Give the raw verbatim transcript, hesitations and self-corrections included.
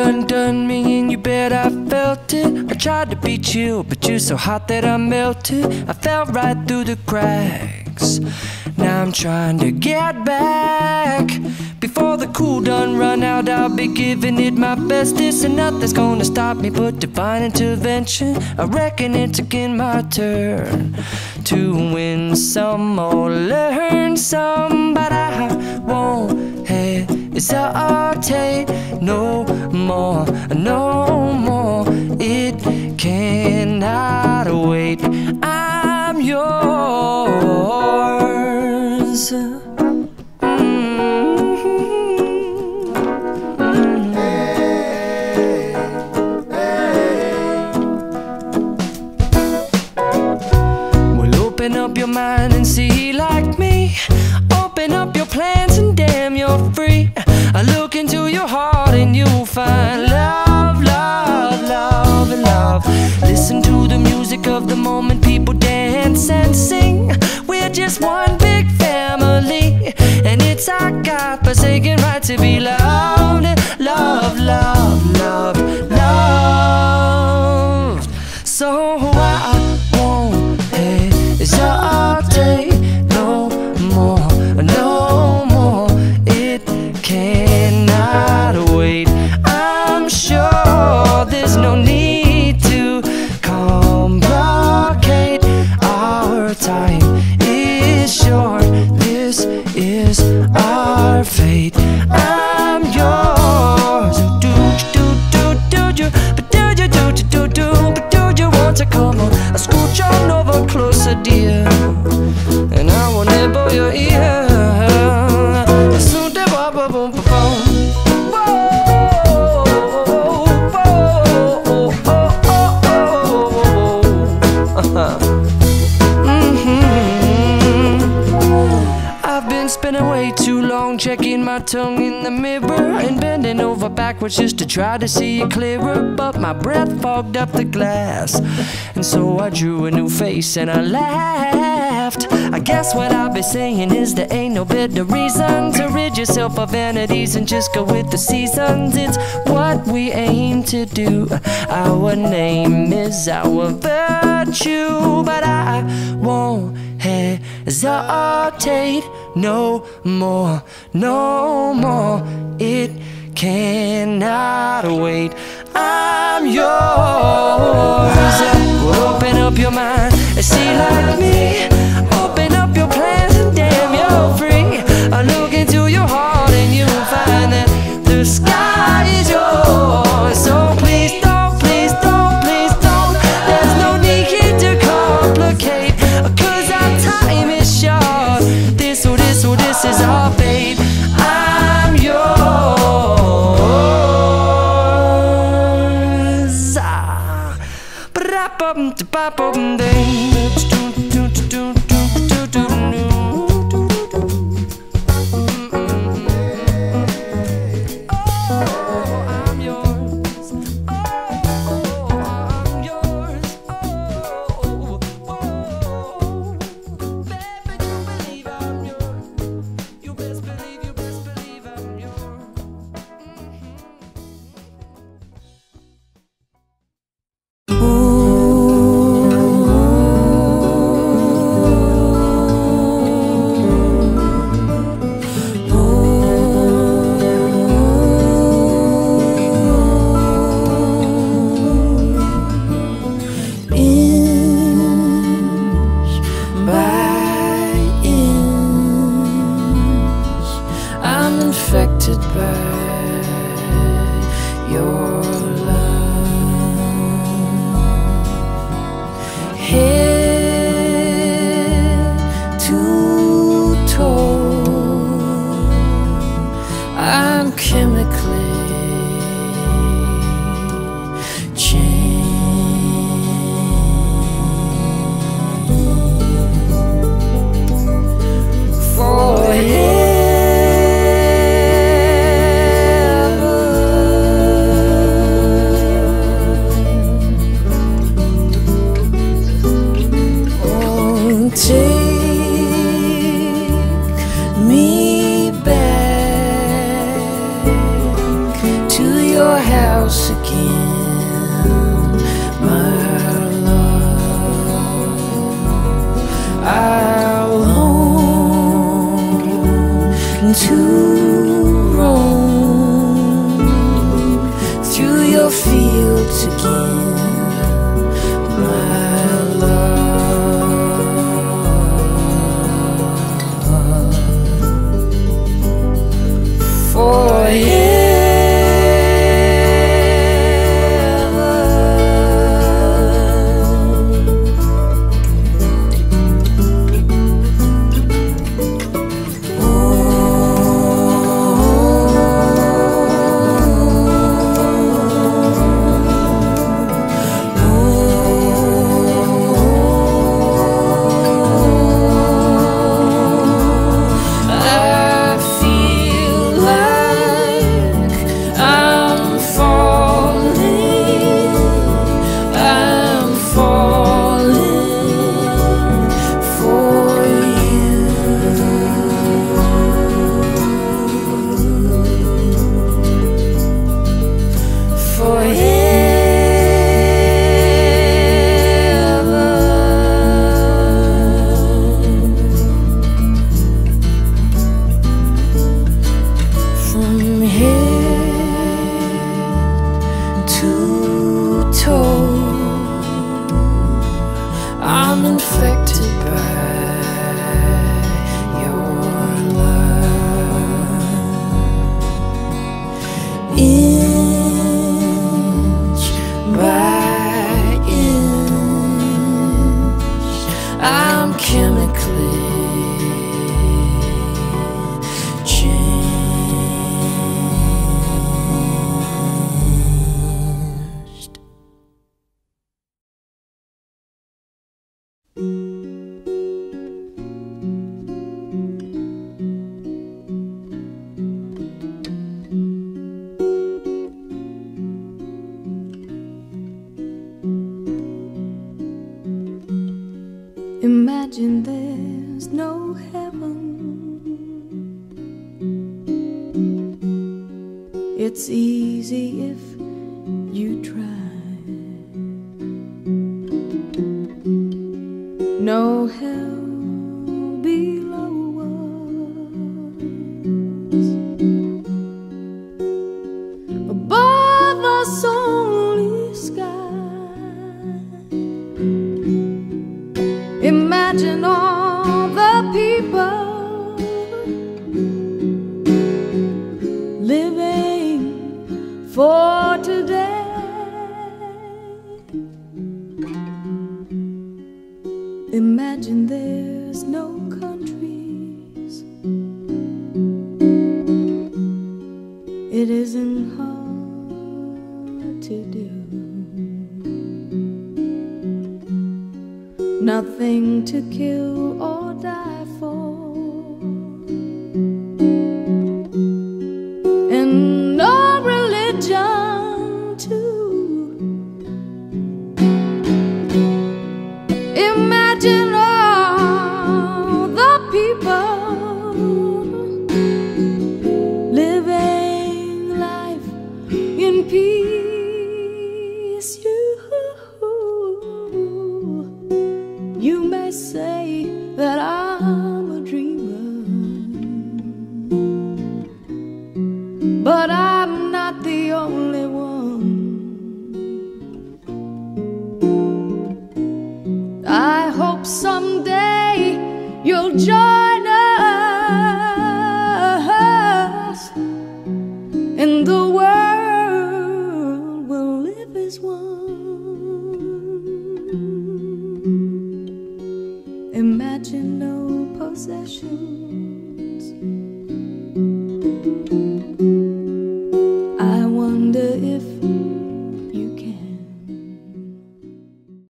undone me and you bet I felt it. I tried to be chill, but you're so hot that I melted. I fell right through the cracks. Now I'm trying to get back. Before the cool done run out, I'll be giving it my bestest, and nothing's gonna stop me but divine intervention. I reckon it's again my turn to win some or learn some, but I won't hesitate no more, no more. It cannot wait. I'm yours. Open up your mind and see like me. Open up your plans and damn, you're free. I look into your heart and you'll find love, love, love, and love. Listen to the music of the moment, people dance and sing. We're just one big family, and it's our God-forsaken right to be loved. Love, love, love, loved. So I won't hesitate no more, no more. It cannot wait. I'm sure there's no need to complicate. Our time is short. This is our fate. I'm yours. Do do do do do, but do you do do do do, but do you want to come on? I scooch on over closer, dear, and I will nibble your ear. Soon de ba ba boom ba boom. Whoa, whoa, oh, oh, oh, oh. I've been spending way too long checking my tongue in the mirror and bending over backwards just to try to see it clearer, but my breath fogged up the glass, and so I drew a new face and I laughed. I guess what I'll be saying is there ain't no better reason to rid yourself of vanities and just go with the seasons. It's what we aim to do. Our name is our virtue, but I won't hesitate no more, no more. It cannot wait. I'm yours. Open up your mind and see like me. Open up your plans and damn, you're free. I look into your heart and you'll find that the sky is yours. So please don't, please don't, please don't. There's no need to complicate, 'cause our time is short. This or this or this is our fate. I'm yours. Ah. Infected by your love, head to toe, I'm chemically changed for him. Take me back Imagine there's no heaven. It's easy if you try. No hell below us, above us only sky. Imagine all the people living for today. Imagine there's no countries. It isn't hard to do. Nothing to kill or die for, and no religion too. Imagine all the people living life in peace. You You may say that I'm a dreamer, but I'm not the only one. I hope someday you'll join us, and the world will live as one. Imagine no possessions,